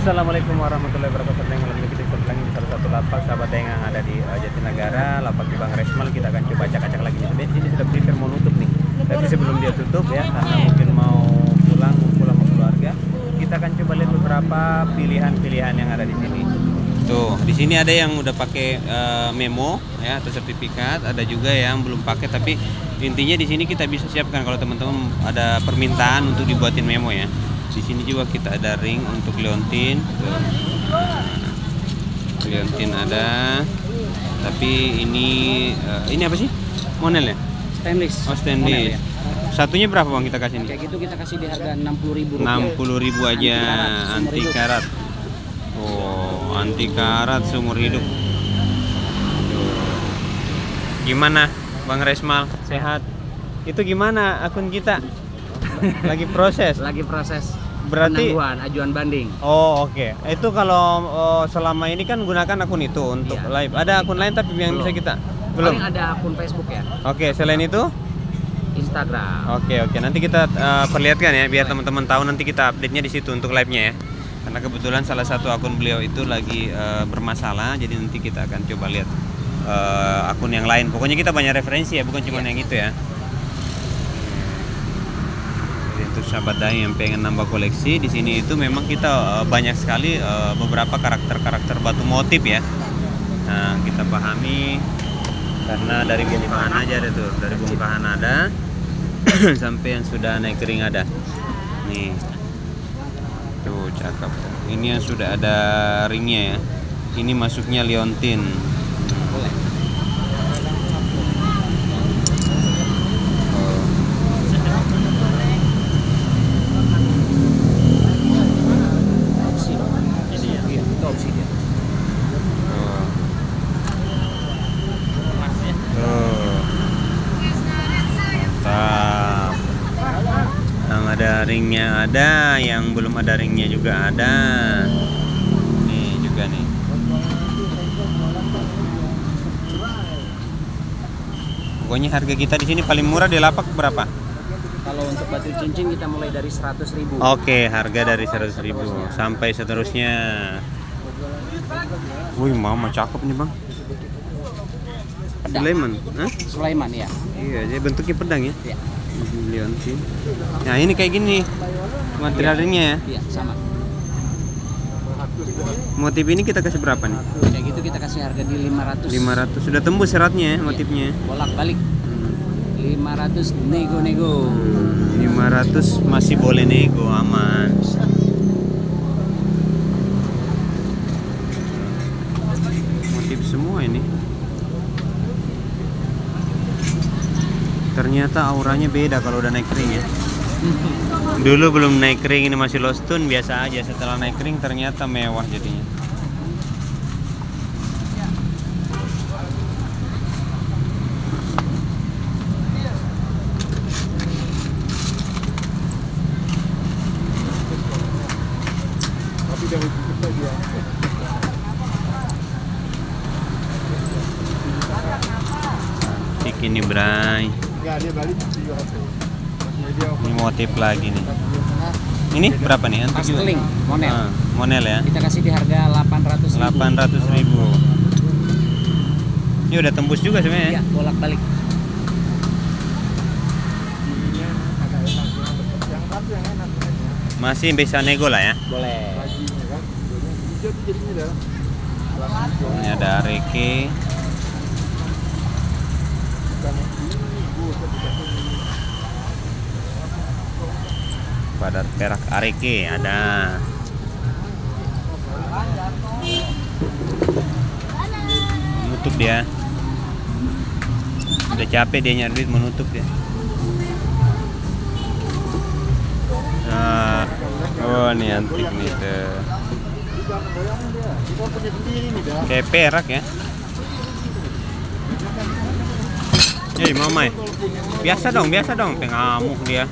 Assalamualaikum warahmatullahi wabarakatuh. Dengan kita lagi di salah satu lapak sahabat yang ada di Jatinegara, lapak di Bang Resmal. Kita akan coba acak-acak lagi. Di sini sudah prepare mau nutup nih. Tapi sebelum dia tutup ya, karena mungkin mau pulang sama keluarga, kita akan coba lihat beberapa pilihan-pilihan yang ada di sini. Tuh, di sini ada yang udah pakai memo ya atau sertifikat, ada juga yang belum pakai, tapi intinya di sini kita bisa siapkan kalau teman-teman ada permintaan untuk dibuatin memo ya. Di sini juga kita ada ring untuk liontin. Liontin ada. Tapi ini apa sih? Monel ya? Stainless. Oh, stainless. Monel, ya. Satunya berapa Bang kita kasih ini? Kayak gitu kita kasih di harga 60.000 rupiah. 60.000 aja, anti karat. Oh, anti karat seumur hidup. Gimana Bang Resmal? Sehat? Itu gimana akun kita? Lagi proses. Berarti ajuan banding. Oh, oke. Itu kalau selama ini kan gunakan akun itu untuk live. Ada akun lain tapi yang bisa kita belum. Paling ada akun Facebook ya. Oke, selain itu Instagram. Oke. Nanti kita perlihatkan ya biar teman-teman tahu, nanti kita update-nya di situ untuk live-nya ya. Karena kebetulan salah satu akun beliau itu lagi bermasalah, jadi nanti kita akan coba lihat akun yang lain. Pokoknya kita banyak referensi ya, bukan cuma yang itu ya. Untuk sahabat daeng yang pengen nambah koleksi, di sini itu memang kita banyak sekali beberapa karakter batu motif ya. Nah, kita pahami karena dari bongkahan aja ada tuh, dari bongkahan ada sampai yang sudah naik kering ada. Nih. Tuh, cakep. Ini yang sudah ada ringnya ya. Ini masuknya liontin. Ada ringnya ada, yang belum ada ringnya juga ada. Nih juga nih. Pokoknya harga kita di sini paling murah di lapak berapa? Kalau untuk batu cincin kita mulai dari 100.000. Oke, harga dari 100.000 sampai seterusnya. Wih, mama cakep nih Bang. Sulaiman, Sulaiman ya. Iya, jadi bentuknya pedang ya. Iya. Liontin. Nah, ini kayak gini materialnya ya. Iya, sama. Motif ini kita kasih berapa nih? Kayak gitu kita kasih harga di 500. 500. Sudah tembus seratnya ya, motifnya. Bolak-balik. 500 nego-nego. 500 masih boleh nego, aman. Motif semua ini. Ternyata auranya beda kalau udah naik kering ya. Dulu belum naik kering ini masih low stone biasa aja. Setelah naik kering ternyata mewah jadinya. Tapi dari kita juga. Cantik ini Bray. Ya, dia balik juga. Ini motif lagi nih. Ini berapa nih? Pasteling, monel. Monel ya. Kita kasih di harga 800.000. 800.000. Ini udah tembus juga sebenarnya. Iya, bolak-balik. Masih bisa nego lah ya. Boleh. Ini ada areke. Pada perak areke ada. Menutup dia. Udah capek dia nyari duit, menutup dia. Nah, oh ini antik nih tuh. Kayak perak ya. Jadi mamai. Biasa dong, pengamuk dia.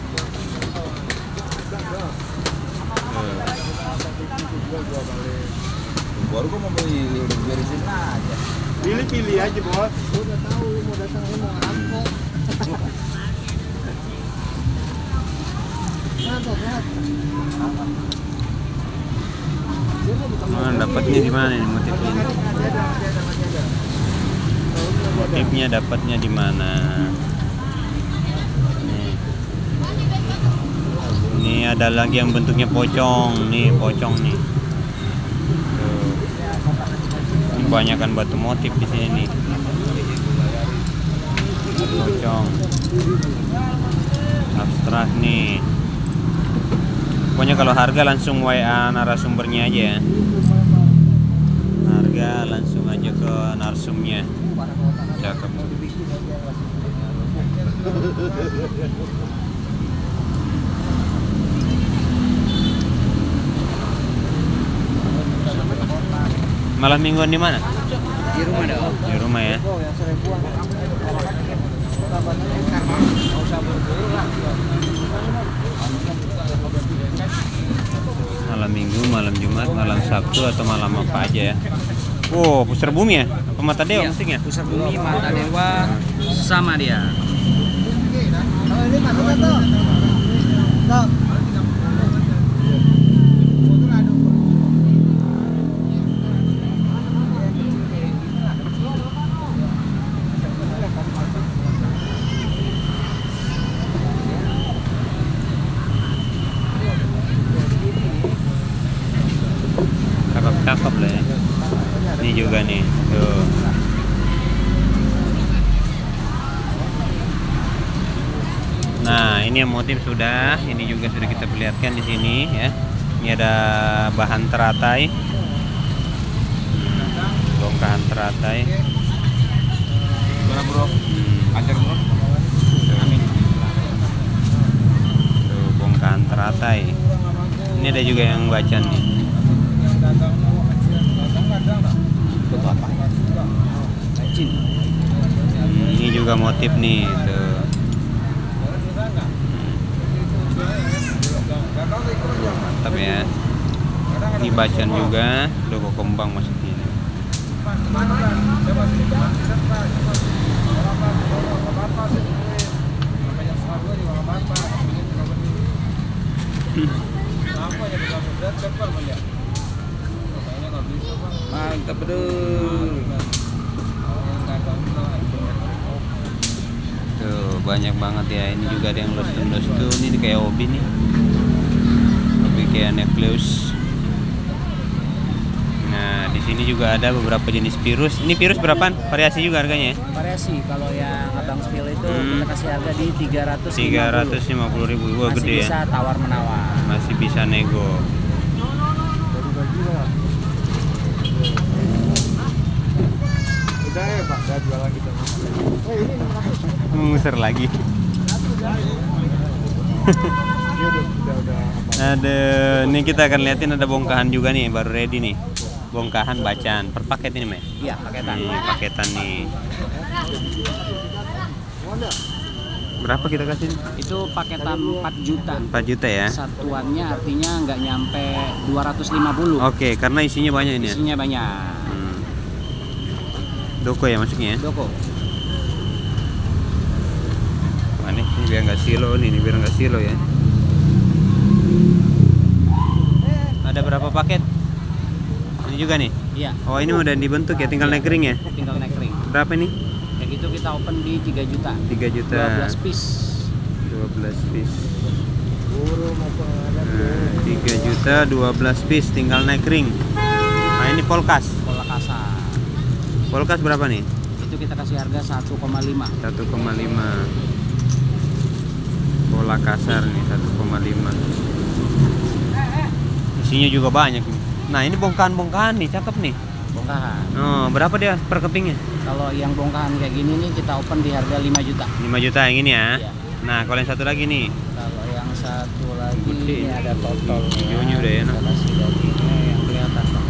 Baru gua mau beli, udah beresin aja. Pilih aja bos. Udah tahu lu mau datang, lu mau angkot. Dapatnya di mana nih motifnya? Motifnya dapatnya di mana? Ini ada lagi yang bentuknya pocong, nih pocong nih. Tuh. Ini kebanyakan batu motif di sini nih. Pocong. Abstrak nih. Pokoknya kalau harga langsung WA narasumbernya aja ya. Harga langsung aja ke narsumnya. Cakep. Malam mingguan di mana? Di rumah dong. Di rumah ya. Malam minggu, malam Jumat, malam Sabtu atau malam apa aja ya. Wow, pusar bumi ya? Apa mata dewa musiknya? Pusar bumi, mata dewa sama dia. Cakep lah ya. Ini juga nih. Tuh. Nah, ini yang motif sudah. Ini juga sudah kita perlihatkan di sini ya. Ini ada bahan teratai. Bongkahan teratai. Gimana bro? Ajar bro? Amin. Tuh, bongkahan teratai. Ini ada juga yang bacan nih. Ini juga motif nih tuh. Mantap ya. Ini bacan juga, logo kembang masuk ini. Mantap bro. Tuh banyak banget ya. Ini juga ada yang lostun. Ini kayak hobi nih. Hobi kayak necklace. Nah di sini juga ada beberapa jenis virus. Ini virus berapaan? Variasi juga harganya ya? Variasi. Kalau yang abang spill itu kita kasih harga di 350.000. Wah Masih gede bisa ya. tawar menawar. Masih bisa nego. Udah ya Pak, udah jualan kita. Ini 600. Mengusir lagi. Ini udah Ada, ini kita akan liatin ada bongkahan juga nih, baru ready nih. Bongkahan bacan per paket ini, Mas. Iya, paketan. Nih, paketan nih. Berapa kita kasih? Itu paketan 4 juta. 4 juta ya. Satuannya artinya nggak nyampe 250. Oke, karena isinya banyak ini ya. Isinya banyak. Doko ya masuknya ya. Doko. Mana ini biar nggak silo nih, biar nggak silo ya. Ada berapa paket? Ini juga nih. Iya. Oh ini udah dibentuk ya, tinggal naik ring ya. Tinggal naik ring. Berapa nih? Kayak gitu kita open di 3 juta. 3 juta. 12 piece. 12 piece. 3 juta 12 piece, tinggal naik ring. Nah ini polkas. Pola kasar. Polkas berapa nih? Itu kita kasih harga 1,5. 1,5. Pola kasar nih 1,5. Isinya juga banyak nih. Nah ini bongkahan nih, cakep nih. Bongkahan. Oh berapa dia per kepingnya? Kalau yang bongkahan kayak gini nih kita open di harga 5 juta. 5 juta yang ini ya. Iya. Nah kalau yang satu lagi nih. Kalau yang satu lagi Putih. ini ada totol. Hijaunya udah enak. Kita kasih dagingnya yang kelihatan Bang.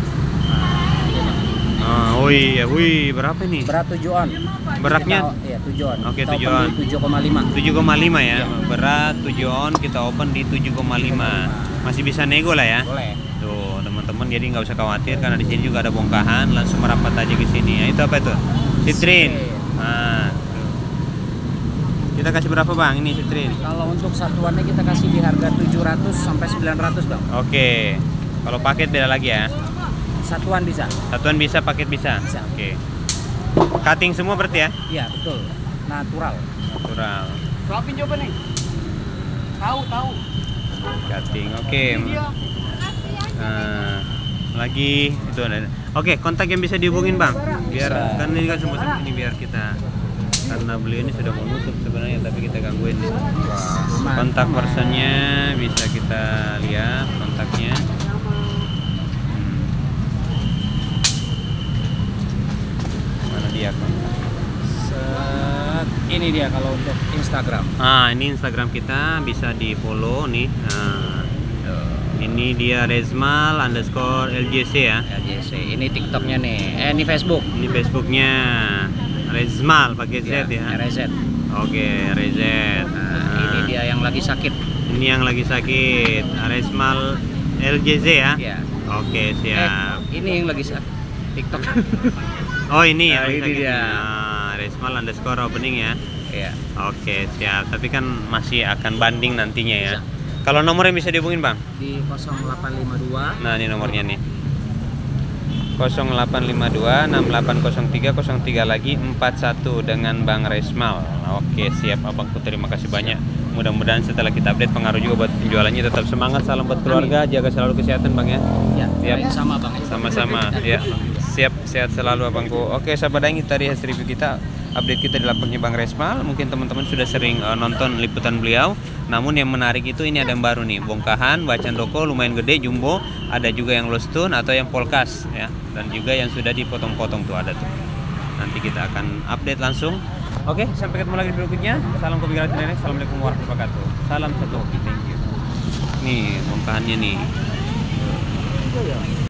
Oh iya, wih berapa nih? Berat 7 on. Beratnya? Iya 7 on. Oke, Kita 7 open on. di 7,5. 7,5 ya. Iya. Berat 7 on, kita open di 7,5. Masih bisa nego lah ya. Boleh. Tuh teman-teman, jadi nggak usah khawatir karena di sini juga ada bongkahan, langsung merapat aja ke sini. Ya, itu apa itu? Citrin. Nah, tuh. Kita kasih berapa bang ini citrin? Kalau untuk satuannya kita kasih di harga 700 sampai 900 Bang. Oke. Kalau paket beda lagi ya. Satuan bisa. Satuan bisa, paket bisa. Bisa. Oke. Cutting semua berarti ya? Iya, betul. Natural. Natural. Suapin coba nih. Tahu. Cutting. Oke. Nah, lagi itu ada. Oke, kontak yang bisa dihubungin Bang. Biar Bisa. kan ini kan semua ini biar kita, karena beliau ini sudah mau nutup sebenarnya tapi kita gangguin. Kontak personnya bisa kita lihat kontaknya. Mana dia kontak? Ini dia kalau untuk Instagram. Ini Instagram kita bisa di follow nih. Nah, ini dia Rezmal_LJC ya. LJC. Ini TikToknya nih. Ini Facebook. Ini Facebooknya Rezmal pakai Z ya. RZ. Oke, RZ. Ini dia yang lagi sakit. Ini yang lagi sakit. Rezmal LJZ ya. Iya. Oke, siap. Ini yang lagi sakit. TikTok. Oh, ini yang Nah, lagi ini sakit. dia. Rezmal_opening ya. Iya. Oke, siap. Tapi kan masih akan banding nantinya ya. Kalau nomor yang bisa dihubungin Bang? Di 0852. Nah, ini nomornya nih. 0852 6803 lagi 41 dengan Bang Rezmal. Oke, siap Abangku, terima kasih banyak. Mudah-mudahan setelah kita update pengaruh juga buat penjualannya. Tetap semangat, salam buat keluarga, jaga selalu kesehatan Bang ya. Ya, Siap. sama Bang. Sama-sama ya. Siap, sehat selalu Abangku. Oke, sahabat Daeng, tadi hasil review kita, update kita di lapaknya Bang Rezmal. Mungkin teman-teman sudah sering nonton liputan beliau. Namun yang menarik itu ini ada yang baru nih, bongkahan bacaan doko lumayan gede, jumbo. Ada juga yang low stone atau yang polkas ya. Dan juga yang sudah dipotong-potong tuh ada tuh. Nanti kita akan update langsung. Oke, sampai ketemu lagi di berikutnya. Salam kopi gratis nenek. Assalamualaikum warahmatullahi wabarakatuh. Salam satu. Thank you. Nih bongkahannya nih.